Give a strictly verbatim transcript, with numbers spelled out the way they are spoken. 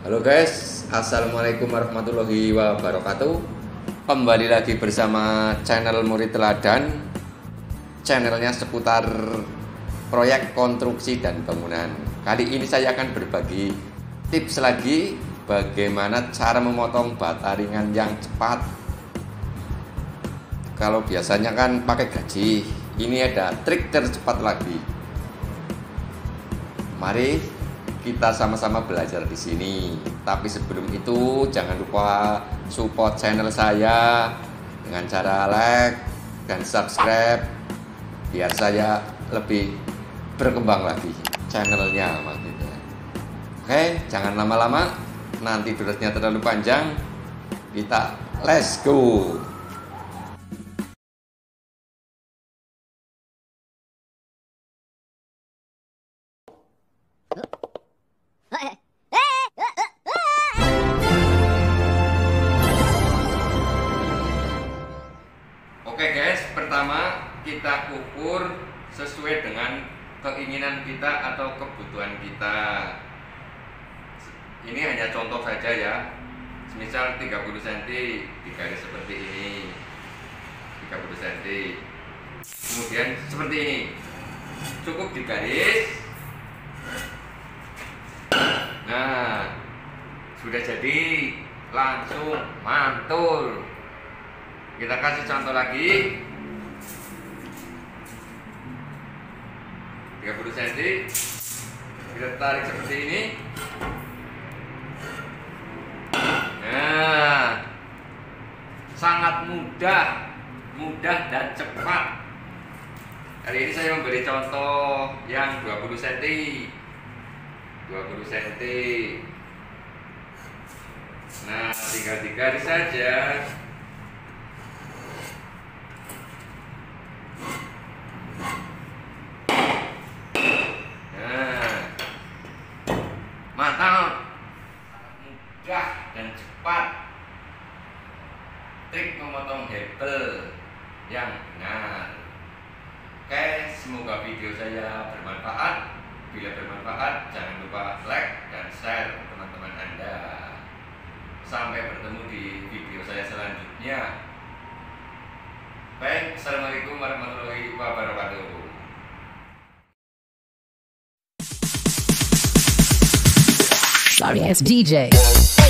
Halo guys, assalamualaikum warahmatullahi wabarakatuh. Kembali lagi bersama channel Murid Teladan. Channelnya seputar proyek konstruksi dan bangunan. Kali ini saya akan berbagi tips lagi bagaimana cara memotong bata ringan yang cepat. Kalau biasanya kan pakai gaji, ini ada trik tercepat lagi. Mari kita sama-sama belajar di sini. Tapi sebelum itu jangan lupa support channel saya dengan cara like dan subscribe biar saya lebih berkembang lagi channelnya maksudnya. Oke, jangan lama-lama, nanti durasinya terlalu panjang. Kita let's go. Oke guys, pertama kita ukur sesuai dengan keinginan kita atau kebutuhan kita. Ini hanya contoh saja ya. Misal tiga puluh sentimeter digaris seperti ini. tiga puluh sentimeter. Kemudian seperti ini. Cukup digaris. Nah, sudah jadi, langsung mantul. Kita kasih contoh lagi. tiga puluh sentimeter. Kita tarik seperti ini. Nah, sangat mudah, mudah dan cepat. Kali ini saya memberi contoh yang dua puluh sentimeter. dua puluh sentimeter. Nah, tinggal digaris saja. Mantap, mudah dan cepat. Trik memotong hebel yang benar. Oke, semoga video saya bermanfaat. Bila bermanfaat, jangan lupa like dan share ke teman-teman Anda. Sampai bertemu di video saya selanjutnya. Baik, assalamualaikum warahmatullahi wabarakatuh. Sorry, it's D J.